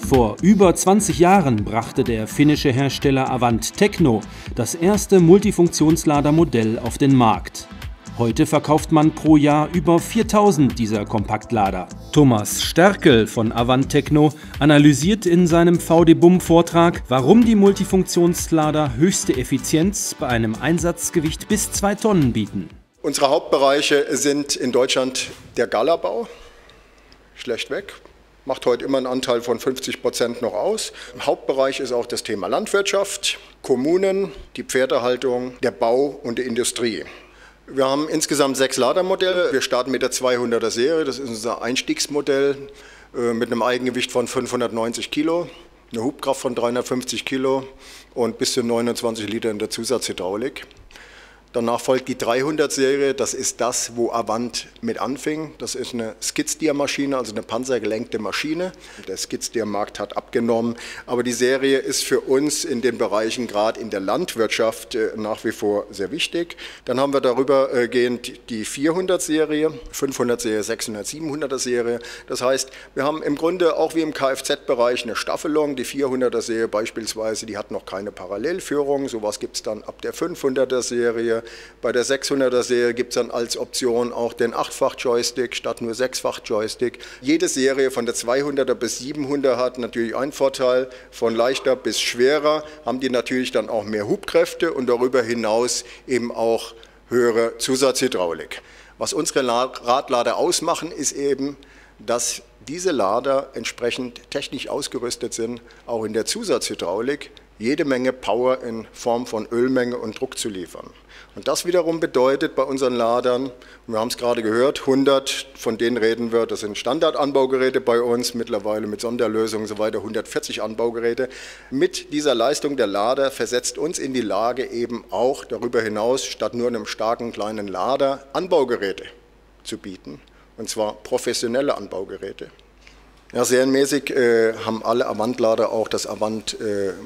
Vor über 20 Jahren brachte der finnische Hersteller Avant Techno das erste Multifunktionsladermodell auf den Markt. Heute verkauft man pro Jahr über 4000 dieser Kompaktlader. Thomas Sterkel von Avant Techno analysiert in seinem VD-BUM-Vortrag, warum die Multifunktionslader höchste Effizienz bei einem Einsatzgewicht bis 2 Tonnen bieten. Unsere Hauptbereiche sind in Deutschland der Gallerbau, schlechtweg. Macht heute immer einen Anteil von 50% noch aus. Im Hauptbereich ist auch das Thema Landwirtschaft, Kommunen, die Pferdehaltung, der Bau und die Industrie. Wir haben insgesamt 6 Ladermodelle. Wir starten mit der 200er Serie, das ist unser Einstiegsmodell mit einem Eigengewicht von 590 Kilo, eine Hubkraft von 350 Kilo und bis zu 29 Liter in der Zusatzhydraulik. Danach folgt die 300-Serie, das ist das, wo Avant mit anfing. Das ist eine Skid-Steer-Maschine, also eine panzergelenkte Maschine. Der Skid-Steer-Markt hat abgenommen, aber die Serie ist für uns in den Bereichen, gerade in der Landwirtschaft, nach wie vor sehr wichtig. Dann haben wir darüber gehend die 400-Serie, 500-Serie, 600, 700er-Serie. Das heißt, wir haben im Grunde auch wie im Kfz-Bereich eine Staffelung. Die 400er-Serie beispielsweise, die hat noch keine Parallelführung. Sowas gibt es dann ab der 500er-Serie. Bei der 600er-Serie gibt es dann als Option auch den 8-fach-Joystick statt nur 6-fach-Joystick. Jede Serie von der 200er bis 700er hat natürlich einen Vorteil. Von leichter bis schwerer haben die natürlich dann auch mehr Hubkräfte und darüber hinaus eben auch höhere Zusatzhydraulik. Was unsere Radlader ausmachen, ist eben, dass diese Lader entsprechend technisch ausgerüstet sind, auch in der Zusatzhydraulik jede Menge Power in Form von Ölmenge und Druck zu liefern. Und das wiederum bedeutet bei unseren Ladern, wir haben es gerade gehört, 100, von denen reden wir, das sind Standardanbaugeräte bei uns, mittlerweile mit Sonderlösungen und so weiter, 140 Anbaugeräte. Mit dieser Leistung der Lader versetzt uns in die Lage, eben auch darüber hinaus, statt nur einem starken kleinen Lader, Anbaugeräte zu bieten, und zwar professionelle Anbaugeräte. Ja, serienmäßig haben alle Avant-Lader auch das Avant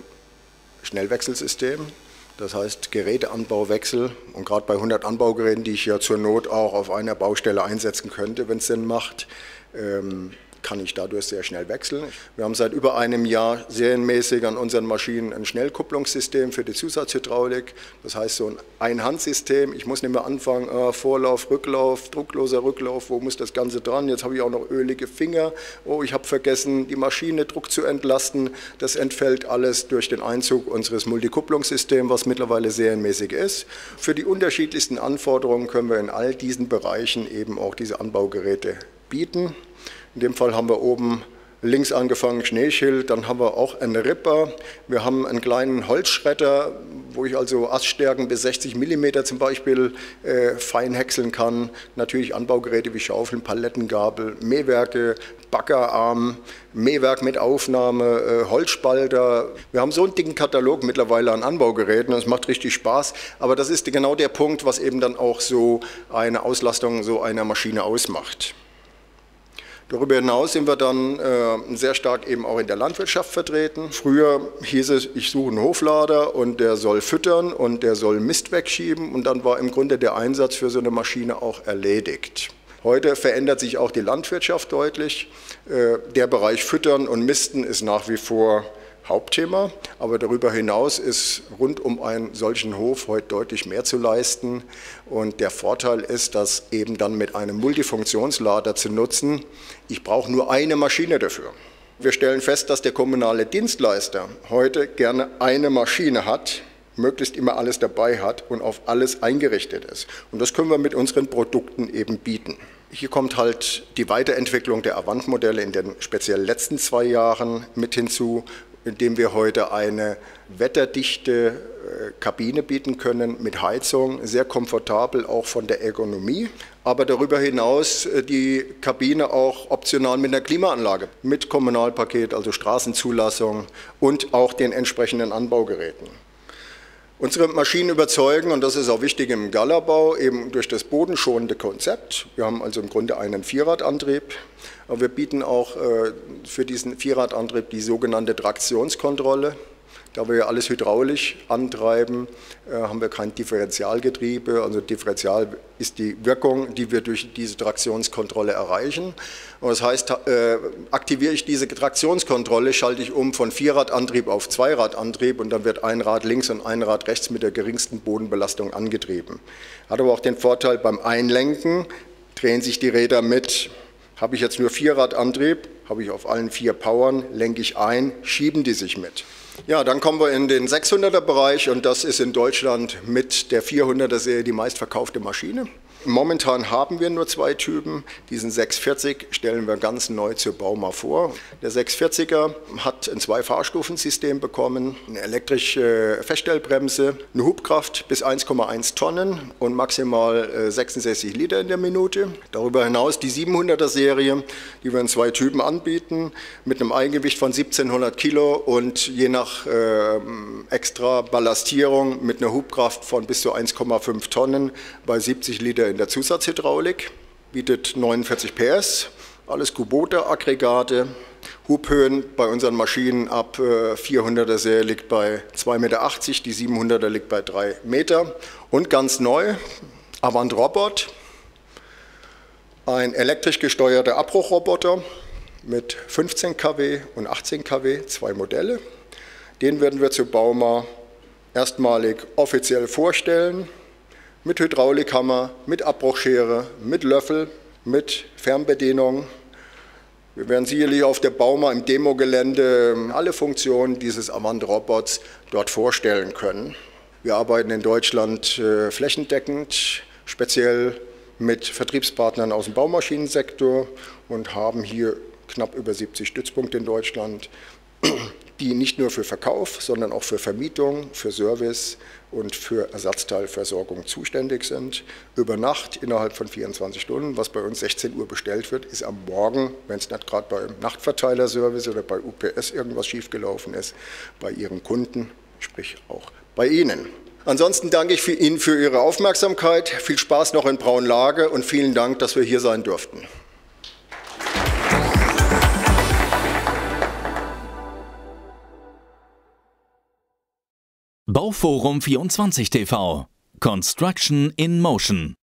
Schnellwechselsystem, das heißt Geräteanbauwechsel, und gerade bei 100 Anbaugeräten, die ich ja zur Not auch auf einer Baustelle einsetzen könnte, wenn es Sinn macht, kann ich dadurch sehr schnell wechseln. Wir haben seit über einem Jahr serienmäßig an unseren Maschinen ein Schnellkupplungssystem für die Zusatzhydraulik. Das heißt so ein Einhandsystem. Ich muss nicht mehr anfangen, Vorlauf, Rücklauf, druckloser Rücklauf, wo muss das Ganze dran? Jetzt habe ich auch noch ölige Finger. Oh, ich habe vergessen, die Maschine Druck zu entlasten. Das entfällt alles durch den Einzug unseres Multikupplungssystems, was mittlerweile serienmäßig ist. Für die unterschiedlichsten Anforderungen können wir in all diesen Bereichen eben auch diese Anbaugeräte bieten. In dem Fall haben wir oben links angefangen Schneeschild, dann haben wir auch einen Ripper, wir haben einen kleinen Holzschredder, wo ich also Aststärken bis 60 mm zum Beispiel fein häckseln kann. Natürlich Anbaugeräte wie Schaufeln, Palettengabel, Mähwerke, Baggerarm, Mähwerk mit Aufnahme, Holzspalter. Wir haben so einen dicken Katalog mittlerweile an Anbaugeräten, es macht richtig Spaß, aber das ist genau der Punkt, was eben dann auch so eine Auslastung so einer Maschine ausmacht. Darüber hinaus sind wir dann sehr stark eben auch in der Landwirtschaft vertreten. Früher hieß es, ich suche einen Hoflader und der soll füttern und der soll Mist wegschieben, und dann war im Grunde der Einsatz für so eine Maschine auch erledigt. Heute verändert sich auch die Landwirtschaft deutlich. Der Bereich Füttern und Misten ist nach wie vor Hauptthema, aber darüber hinaus ist rund um einen solchen Hof heute deutlich mehr zu leisten, und der Vorteil ist, dass eben dann mit einem Multifunktionslader zu nutzen, ich brauche nur eine Maschine dafür. Wir stellen fest, dass der kommunale Dienstleister heute gerne eine Maschine hat, möglichst immer alles dabei hat und auf alles eingerichtet ist, und das können wir mit unseren Produkten eben bieten. Hier kommt halt die Weiterentwicklung der Avant-Modelle in den speziell letzten 2 Jahren mit hinzu, indem wir heute eine wetterdichte Kabine bieten können mit Heizung, sehr komfortabel auch von der Ergonomie, aber darüber hinaus die Kabine auch optional mit einer Klimaanlage, mit Kommunalpaket, also Straßenzulassung und auch den entsprechenden Anbaugeräten. Unsere Maschinen überzeugen, und das ist auch wichtig im Gallerbau, eben durch das bodenschonende Konzept. Wir haben also im Grunde einen Vierradantrieb, aber wir bieten auch für diesen Vierradantrieb die sogenannte Traktionskontrolle. Da wir ja alles hydraulisch antreiben, haben wir kein Differentialgetriebe. Also Differential ist die Wirkung, die wir durch diese Traktionskontrolle erreichen. Und das heißt, aktiviere ich diese Traktionskontrolle, schalte ich um von Vierradantrieb auf Zweiradantrieb und dann wird ein Rad links und ein Rad rechts mit der geringsten Bodenbelastung angetrieben. Hat aber auch den Vorteil, beim Einlenken drehen sich die Räder mit. Habe ich jetzt nur Vierradantrieb, habe ich auf allen 4 Powern, lenke ich ein, schieben die sich mit. Ja, dann kommen wir in den 600er Bereich und das ist in Deutschland mit der 400er Serie die meistverkaufte Maschine. Momentan haben wir nur 2 Typen. Diesen 640 stellen wir ganz neu zur Bauma vor. Der 640er hat ein 2-Fahrstufensystem bekommen, eine elektrische Feststellbremse, eine Hubkraft bis 1,1 Tonnen und maximal 66 Liter in der Minute. Darüber hinaus die 700er Serie, die wir in 2 Typen anbieten, mit einem Eigengewicht von 1700 Kilo und je nach extra Ballastierung mit einer Hubkraft von bis zu 1,5 Tonnen bei 70 Liter in der Zusatzhydraulik, bietet 49 PS, alles Kubota-Aggregate, Hubhöhen bei unseren Maschinen ab 400er Serie liegt bei 2,80 Meter, die 700er liegt bei 3 Meter und ganz neu, Avant Robot, ein elektrisch gesteuerter Abbruchroboter mit 15 kW und 18 kW, 2 Modelle. Den werden wir zur Bauma erstmalig offiziell vorstellen. Mit Hydraulikhammer, mit Abbruchschere, mit Löffel, mit Fernbedienung. Wir werden sicherlich auf der Bauma im Demogelände alle Funktionen dieses Avant-Robots dort vorstellen können. Wir arbeiten in Deutschland flächendeckend, speziell mit Vertriebspartnern aus dem Baumaschinensektor und haben hier knapp über 70 Stützpunkte in Deutschland, die nicht nur für Verkauf, sondern auch für Vermietung, für Service und für Ersatzteilversorgung zuständig sind. Über Nacht innerhalb von 24 Stunden, was bei uns 16 Uhr bestellt wird, ist am Morgen, wenn es nicht gerade beim Nachtverteilerservice oder bei UPS irgendwas schiefgelaufen ist, bei Ihren Kunden, sprich auch bei Ihnen. Ansonsten danke ich Ihnen für Ihre Aufmerksamkeit, viel Spaß noch in Braunlage und vielen Dank, dass wir hier sein durften. Bauforum 24 TV. Construction in Motion.